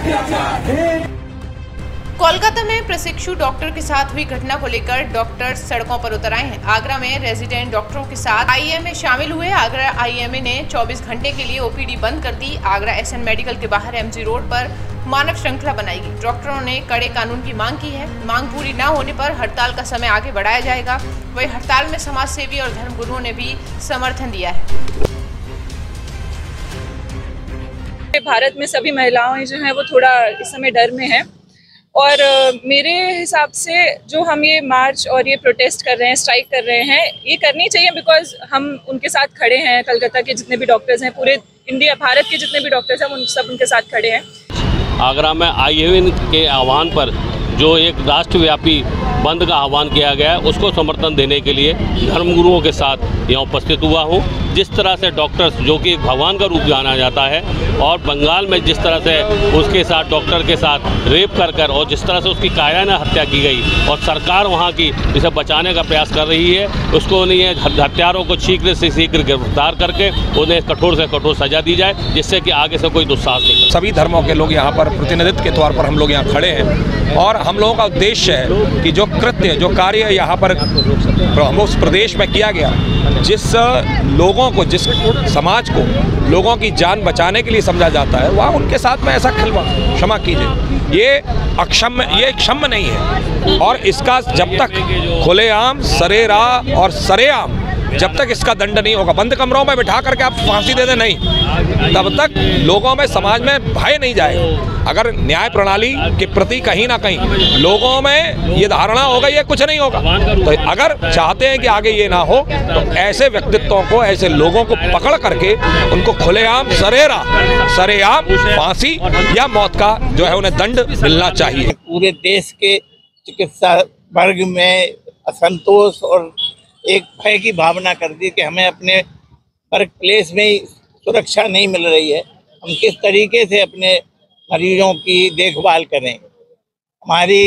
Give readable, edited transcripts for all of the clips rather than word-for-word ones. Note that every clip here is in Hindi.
कोलकाता में प्रशिक्षु डॉक्टर के साथ हुई घटना को लेकर डॉक्टर सड़कों पर उतर आए हैं। आगरा में रेजिडेंट डॉक्टरों के साथ आईएमए शामिल हुए। आगरा आईएमए ने 24 घंटे के लिए ओपीडी बंद कर दी। आगरा एसएन मेडिकल के बाहर एमजी रोड पर मानव श्रृंखला बनाई गई। डॉक्टरों ने कड़े कानून की मांग की है। मांग पूरी न होने पर हड़ताल का समय आगे बढ़ाया जाएगा। वहीं हड़ताल में समाज सेवी और धर्मगुरुओं ने भी समर्थन दिया है। भारत में सभी महिलाएं जो हैं वो थोड़ा इस समय डर में हैं और मेरे हिसाब से जो हम ये मार्च और ये प्रोटेस्ट कर रहे हैं, स्ट्राइक कर रहे हैं, ये करनी चाहिए बिकॉज हम उनके साथ खड़े हैं। कलकत्ता के जितने भी डॉक्टर्स हैं, पूरे इंडिया भारत के जितने भी डॉक्टर्स हैं, उन सब उनके साथ खड़े हैं। आगरा में आईएमए के आह्वान पर जो एक राष्ट्रव्यापी बंद का आह्वान किया गया है, उसको समर्थन देने के लिए धर्मगुरुओं के साथ यहाँ उपस्थित हुआ हूँ। जिस तरह से डॉक्टर्स, जो कि भगवान का रूप जाना जाता है, और बंगाल में जिस तरह से उसके साथ डॉक्टर के साथ रेप कर और जिस तरह से उसकी कायराना हत्या की गई और सरकार वहाँ की इसे बचाने का प्रयास कर रही है, उसको नहीं हत्यारों को शीघ्र से शीघ्र गिरफ्तार करके उन्हें कठोर से कठोर सजा दी जाए, जिससे कि आगे से कोई दुस्साहस नहीं। सभी धर्मों के लोग यहाँ पर प्रतिनिधित्व के तौर पर हम लोग यहाँ खड़े हैं और हम लोगों का उद्देश्य है कि जो कृत्य, जो कार्य यहाँ पर उस प्रदेश में किया गया, जिस लोगों को, जिस समाज को लोगों की जान बचाने के लिए समझा जाता है, वह उनके साथ में ऐसा खिलवाड़, क्षमा कीजिए, ये क्षम्य नहीं है। और इसका जब तक खुलेआम, सरेराह और सरेआम जब तक इसका दंड नहीं होगा, बंद कमरों में बिठा करके आप फांसी दे दें नहीं, तब तक लोगों में, समाज में भय नहीं जाएगा। अगर न्याय प्रणाली के प्रति कहीं ना कहीं लोगों में ये धारणा होगा ये कुछ नहीं होगा, तो अगर चाहते हैं कि आगे ये ना हो, तो ऐसे व्यक्तित्वों को, ऐसे लोगों को पकड़ करके उनको खुलेआम, सरेआम फांसी या मौत का जो है उन्हें दंड मिलना चाहिए। पूरे देश के चिकित्सा वर्ग में असंतोष और एक भय की भावना कर दी कि हमें अपने वर्क प्लेस में सुरक्षा नहीं मिल रही है, हम किस तरीके से अपने मरीजों की देखभाल करें। हमारी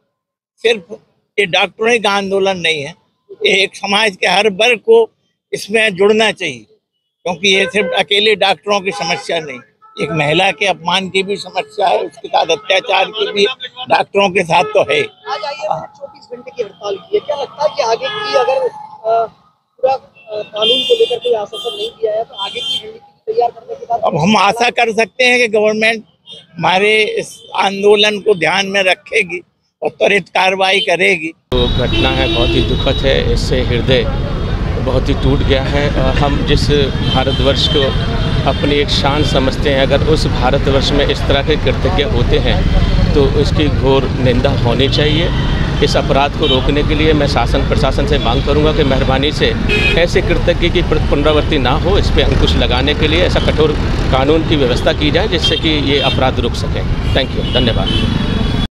सिर्फ ये डॉक्टरों का आंदोलन नहीं है, ये एक समाज के हर वर्ग को इसमें जुड़ना चाहिए, क्योंकि ये सिर्फ अकेले डॉक्टरों की समस्या नहीं, एक महिला के अपमान की भी समस्या है, उसके साथ अत्याचार की भी डॉक्टरों के साथ तो है। आज आईएमए 24 घंटे की हड़ताल की है, क्या लगता है कि आगे की अगर पूरा कानून को लेकर कोई आश्वासन नहीं दिया है, तो आगे की रणनीति तैयार करने के बाद अब हम आशा कर सकते हैं कि गवर्नमेंट हमारे इस आंदोलन को ध्यान में रखेगी और त्वरित कार्रवाई करेगी। तो घटना है, बहुत ही दुखद है, इससे हृदय बहुत ही टूट गया है। हम जिस भारतवर्ष को अपनी एक शान समझते हैं, अगर उस भारतवर्ष में इस तरह के कृत्य होते हैं तो इसकी घोर निंदा होनी चाहिए। इस अपराध को रोकने के लिए मैं शासन प्रशासन से मांग करूंगा कि मेहरबानी से ऐसे कृत्य की पुनरावृत्ति ना हो, इस पर अंकुश लगाने के लिए ऐसा कठोर कानून की व्यवस्था की जाए जिससे कि ये अपराध रुक सकें। थैंक यू, धन्यवाद।